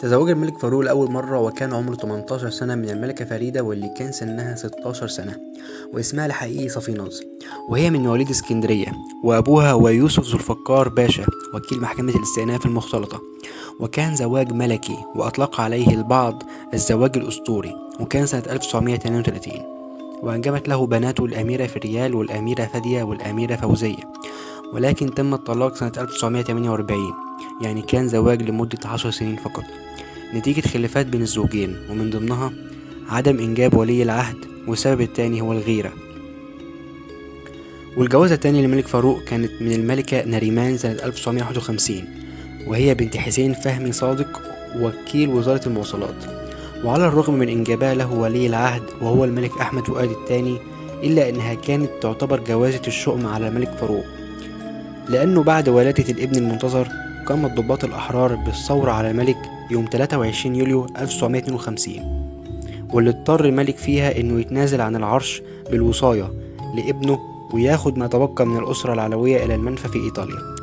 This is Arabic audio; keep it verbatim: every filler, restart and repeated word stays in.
تزوج الملك فاروق لأول مرة وكان عمره تمنتاشر سنة من الملكة فريدة واللي كان سنها ستاشر سنة، واسمها الحقيقي صفيناز، وهي من مواليد اسكندرية. وأبوها هو يوسف ذو الفقار باشا وكيل محكمة الاستئناف المختلطة، وكان زواج ملكي وأطلق عليه البعض الزواج الأسطوري، وكان سنة ألف وتسعمائة واثنين وثلاثين. وأنجبت له بناته الأميرة فريال والأميرة فادية والأميرة فوزية، ولكن تم الطلاق سنة ألف وتسعمائة وثمانية وأربعين، يعني كان زواج لمدة عشر سنين فقط نتيجة خلافات بين الزوجين، ومن ضمنها عدم إنجاب ولي العهد، والسبب التاني هو الغيرة. والجوازة التانية للملك فاروق كانت من الملكة نريمان سنة ألف وتسعمائة وواحد وخمسين، وهي بنت حسين فهمي صادق وكيل وزارة المواصلات. وعلى الرغم من إنجابها له ولي العهد وهو الملك أحمد فؤاد الثاني، إلا أنها كانت تعتبر جوازة الشؤم على الملك فاروق، لأنه بعد ولادة الابن المنتظر قام الضباط الأحرار بالثورة على الملك يوم ثلاثة وعشرين يوليو ألف وتسعمائة واثنين وخمسين، واللي اضطر الملك فيها إنه يتنازل عن العرش بالوصاية لابنه وياخد ما تبقى من الأسرة العلوية إلى المنفى في إيطاليا.